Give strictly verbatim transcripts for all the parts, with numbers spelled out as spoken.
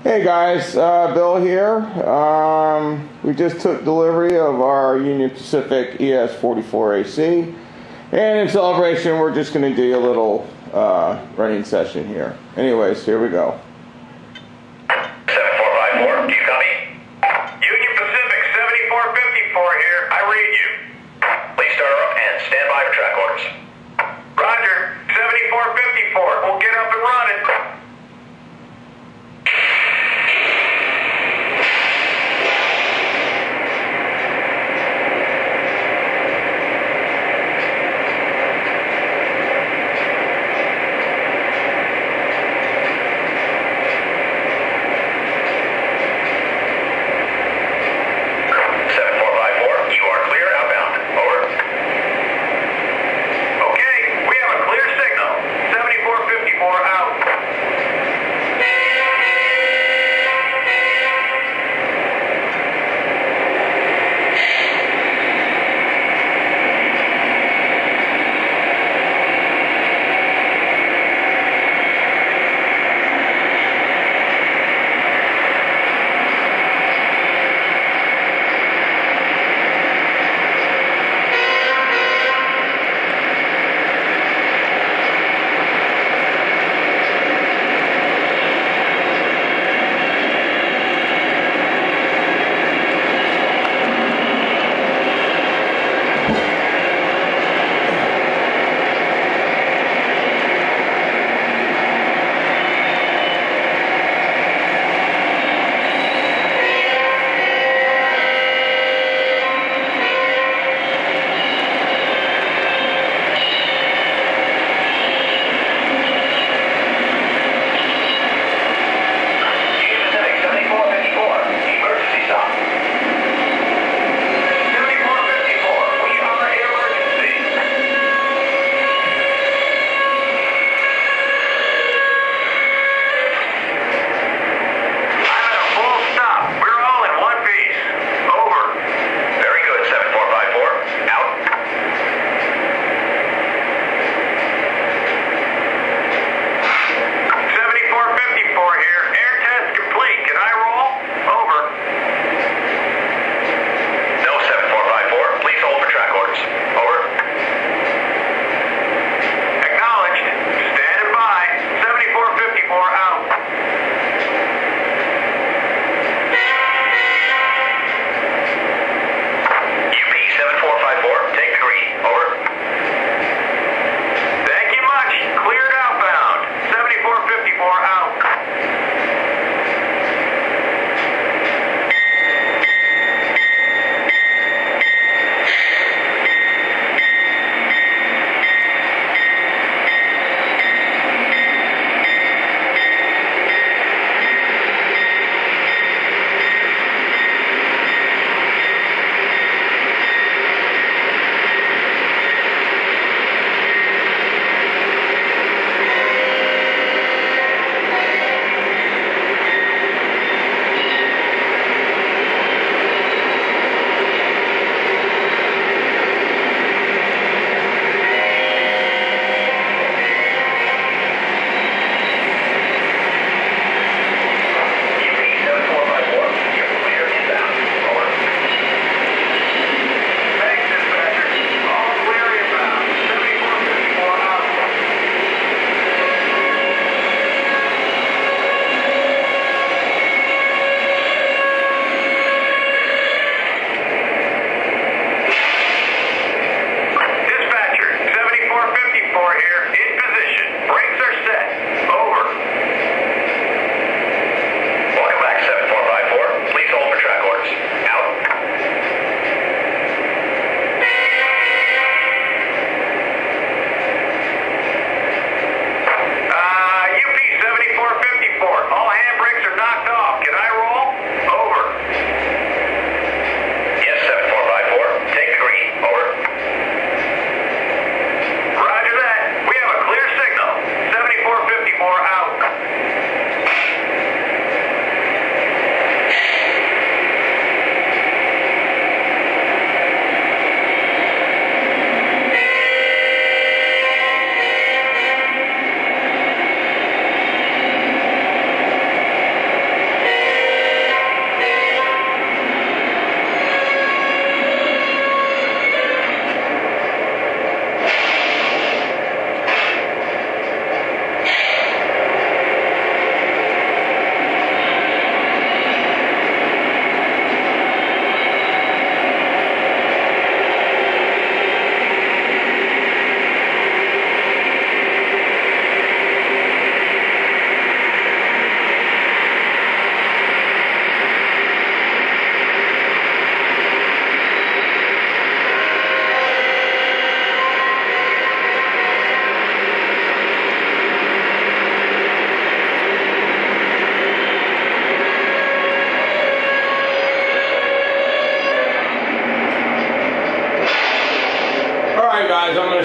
Hey guys, uh, Bill here. Um, we just took delivery of our Union Pacific E S forty-four A C, and in celebration we're just going to do a little uh, running session here. Anyways, here we go. seven four five four, do you copy? Union Pacific seventy-four fifty-four here, I read you. Please start up and stand by for track orders. Roger, seventy-four fifty-four, we'll get up and running.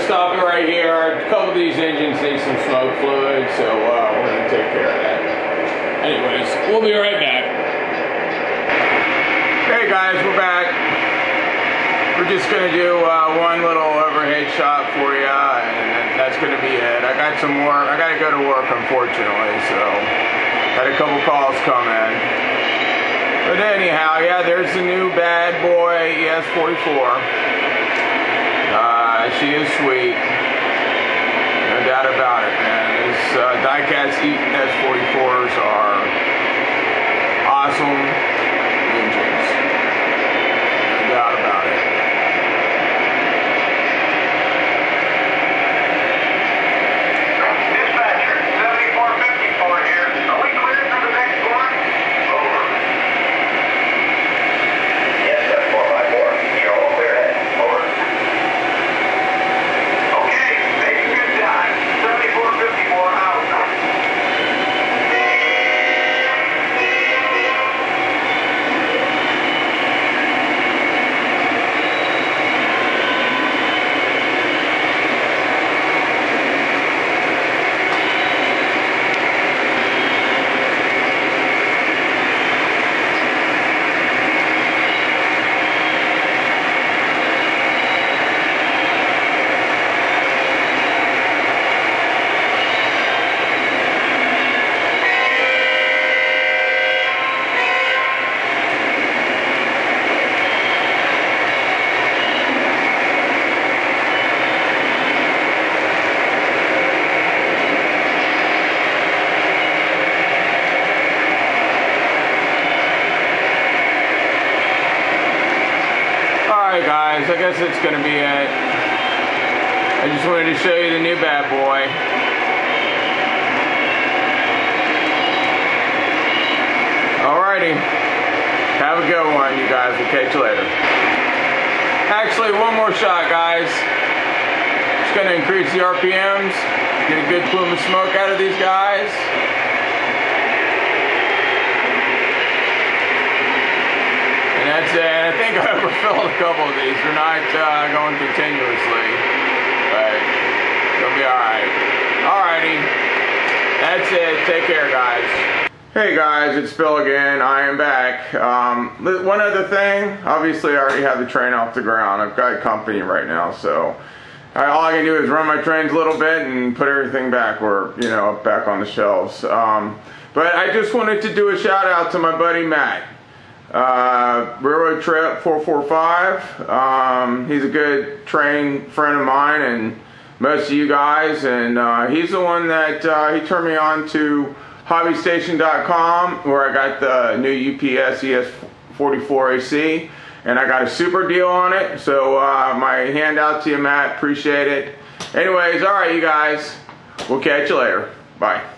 stop it right here. A couple of these engines need some smoke fluid, so uh, we're going to take care of that. Anyways, we'll be right back. Hey guys, we're back. We're just going to do uh, one little overhead shot for you, and that's going to be it. I got some more. I got to go to work, unfortunately, so had a couple calls come in. But anyhow, yeah, there's the new bad boy E S forty-four. Uh, she is sweet, no doubt about it, man. These uh, die-cast E S forty-fours are awesome engines, no doubt about it. Dispatcher, seventy-four fifty-four here. Are we clear for the next one? Over. Yes, seventy-four fifty-four. You're all clear ahead. Over. Okay, making good time. seventy-four fifty-four out. Alright guys, I guess it's going to be it. I just wanted to show you the new bad boy. Alrighty. Have a good one, you guys. We'll catch you later. Actually, one more shot, guys. Just going to increase the R P Ms. Get a good plume of smoke out of these guys. And that's it. I think I overfilled a couple of these. They're not uh, going continuously, but they'll be alright. Alrighty. That's it. Take care, guys. Hey guys, it's Phil again. I am back. Um, one other thing. Obviously, I already have the train off the ground. I've got company right now, so I, all I can do is run my trains a little bit and put everything back, or you know, back on the shelves. Um, but I just wanted to do a shout out to my buddy Matt. Uh, Railroad Trip four four five. Um, he's a good train friend of mine and most of you guys, and uh, he's the one that uh, he turned me on to hobby station dot com, where I got the new U P S E S forty-four A C, and I got a super deal on it. So uh, my handout to you, Matt. Appreciate it. Anyways, all right, you guys. We'll catch you later. Bye.